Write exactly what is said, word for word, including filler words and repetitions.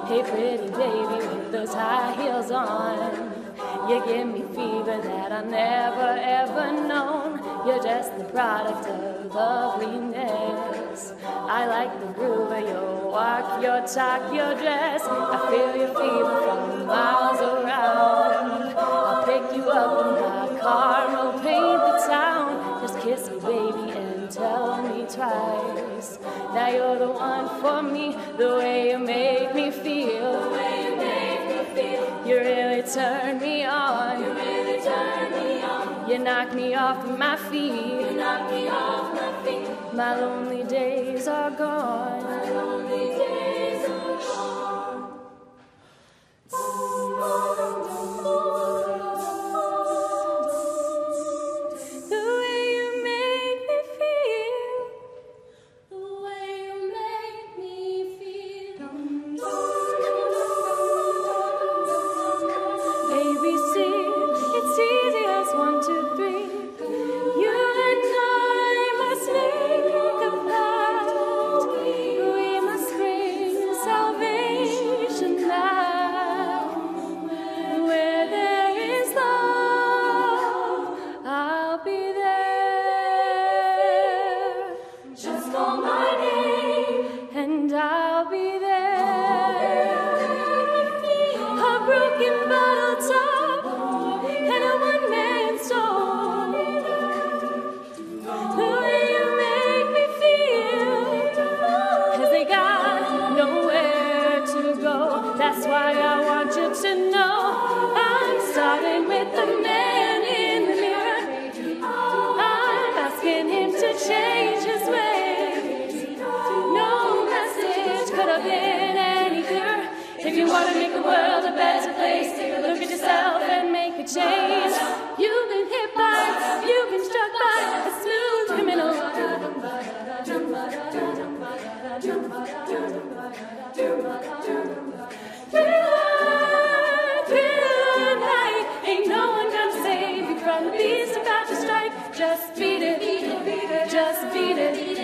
Hey pretty baby with those high heels on, you give me fever that I've never ever known. You're just the product of loveliness. I like the groove of your walk, your talk, your dress. I feel your fever from miles around. I'll pick you up in my car and we'll paint the town. Just kiss me baby and tell me twice that you're the one for me. The way you make me feel, the way you make me feel, you really turn me on. You really turn me on. You knock me off my feet. You knock me off my feet. My lonely days are gone. My lonely days are gone. The way you make me feel, the way you make me feel. A B C, it's easy as one, two, three. You and I must make a pact. We must bring salvation now. Where there is love, I'll be there. Just call my name and I'll be there. A broken bottle top and a one-man song. The way you make me feel, 'cause they got nowhere to go. That's why I want you to know I'm starting with the man in the mirror. I'm asking him to change his ways. No message could have been any clearer. If you want to make the world a better place, take a look at yourself and make a change. You've been hit by, you've been struck by a smooth criminal. Thriller, thriller night. Ain't no one gonna save you from the beast about to strike. Just beat it, just beat it.